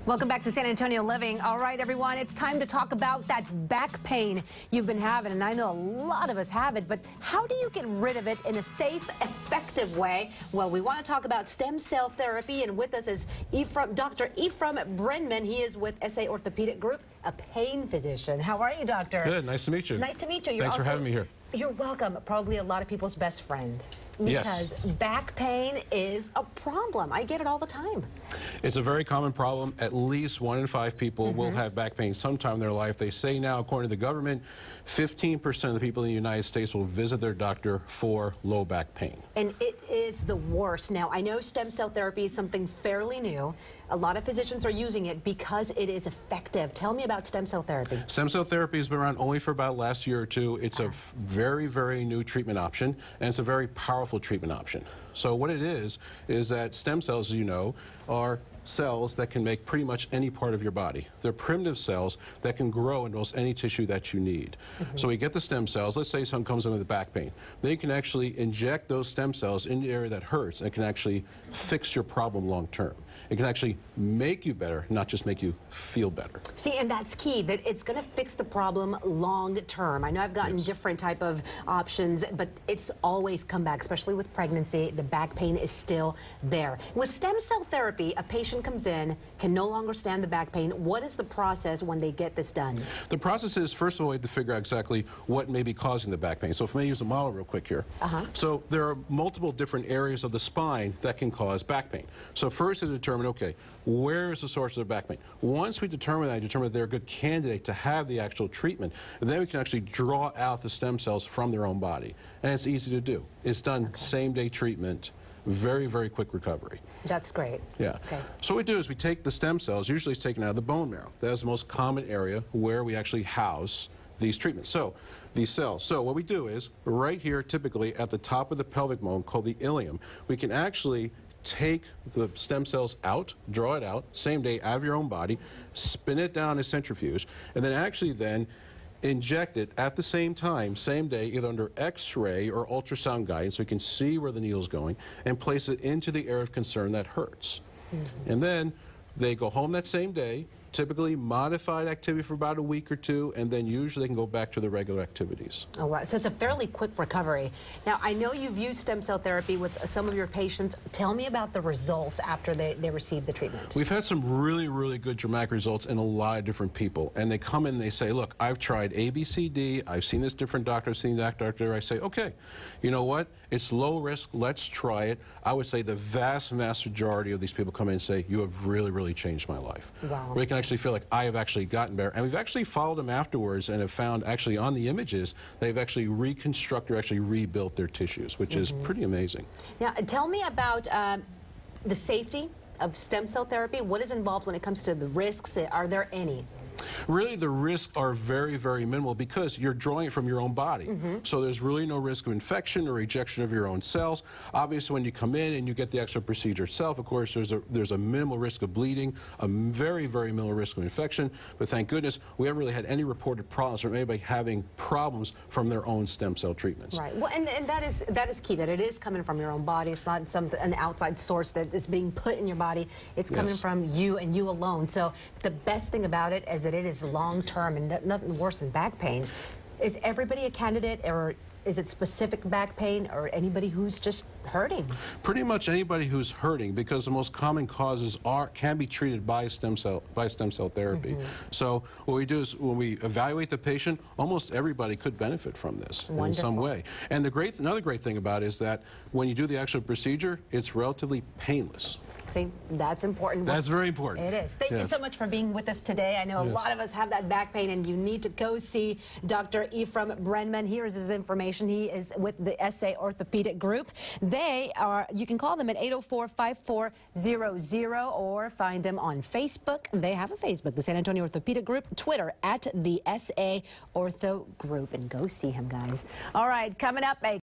Welcome back to San Antonio Living. All right, everyone, it's time to talk about that back pain you've been having. And I know a lot of us have it, but how do you get rid of it in a safe, effective way? Well, we want to talk about stem cell therapy. And with us is Dr. Ephraim Brenman. He is with SA Orthopedic Group, a pain physician. How are you, doctor? Good. Nice to meet you. Nice to meet you. Thanks for having me here. You're welcome. Probably a lot of people's best friend. Because back pain is a problem. I get it all the time. It's a very common problem. At least 1 in 5 people will have back pain sometime in their life. They say now, according to the government, 15% of the people in the United States will visit their doctor for low back pain. And it is the worst. Now, I know stem cell therapy is something fairly new. A lot of physicians are using it because it is effective. Tell me about stem cell therapy. Stem cell therapy has been around only for about the last year or two. It's a very, very new treatment option, and it's a very powerful treatment option. So what it is that stem cells, as you know, are cells that can make pretty much any part of your body. They're primitive cells that can grow in almost any tissue that you need. So we get the stem cells. Let's say someone comes in with back pain. Then you can actually inject those stem cells in the area that hurts, and it can actually fix your problem long term. It can actually make you better, not just make you feel better. See, and that's key, that it's going to fix the problem long term. I know I've gotten different type of options, but it's always come back, especially with pregnancy. The back pain is still there. With stem cell therapy, a patient comes in, can no longer stand the back pain. What is the process when they get this done? The process is, first of all, we have to figure out exactly what may be causing the back pain. So if I may use a model real quick here. So there are multiple different areas of the spine that can cause back pain. So first to determine, okay, where is the source of the back pain? Once we determine that they're a good candidate to have the actual treatment, then we can actually draw out the stem cells from their own body. And it's easy to do. It's done same-day treatment. Very, very quick recovery. That's great. Yeah. Okay. So what we do is we take the stem cells, usually it's taken out of the bone marrow. That is the most common area where we actually house these treatments. So these cells. So what we do is right here, typically at the top of the pelvic bone called the ilium, we can actually take the stem cells out, draw it out, same day out of your own body, spin it down a centrifuge, and then actually inject it at the same time, same day, either under X-ray or ultrasound guidance, so we can see where the needle is going, and place it into the area of concern that hurts. And then they go home that same day, typically modified activity for about a week or two, and then usually they can go back to their regular activities. Oh, wow. So it's a fairly quick recovery. Now, I know you've used stem cell therapy with some of your patients. Tell me about the results after they receive the treatment. We've had some really, really good dramatic results in a lot of different people. And they come in and they say, look, I've tried A, B, C, D. I've seen this different doctor, I've seen that doctor. I say, okay, you know what? It's low risk. Let's try it. I would say the vast majority of these people come in and say, you have really, really changed my life. Wow. Where they can actually feel like I have actually gotten better. And we've actually followed them afterwards and have found actually on the images, they've actually reconstructed or actually rebuilt their tissues, which is pretty amazing. Now, tell me about the safety of stem cell therapy. What is involved when it comes to the risks? Are there any? Really, the risks are very, very minimal because you're drawing it from your own body. So there's really no risk of infection or rejection of your own cells. Obviously, when you come in and you get the actual procedure itself, of course, there's a minimal risk of bleeding, a very, very minimal risk of infection. But thank goodness, we haven't really had any reported problems from anybody having problems from their own stem cell treatments. Right. Well, and that is key, that it is coming from your own body. It's not an outside source that is being put in your body. It's coming from you and you alone. So the best thing about it is that it is long-term and nothing worse than back pain. Is everybody a candidate, or is it specific back pain, or anybody who's just hurting? Pretty much anybody who's hurting, because the most common causes can be treated by stem cell therapy. So what we do is when we evaluate the patient, almost everybody could benefit from this in some way. And another great thing about it is that when you do the actual procedure, it's relatively painless. See, that's important. That's very important. It is. Thank you so much for being with us today. I know a lot of us have that back pain, and you need to go see Dr. Ephraim Brenman. Here's his information. He is with the SA Orthopedic Group. You can call them at 804-5400 or find them on Facebook. They have a Facebook, the San Antonio Orthopedic Group, Twitter at the SA Ortho Group, and go see him, guys. All right, coming up,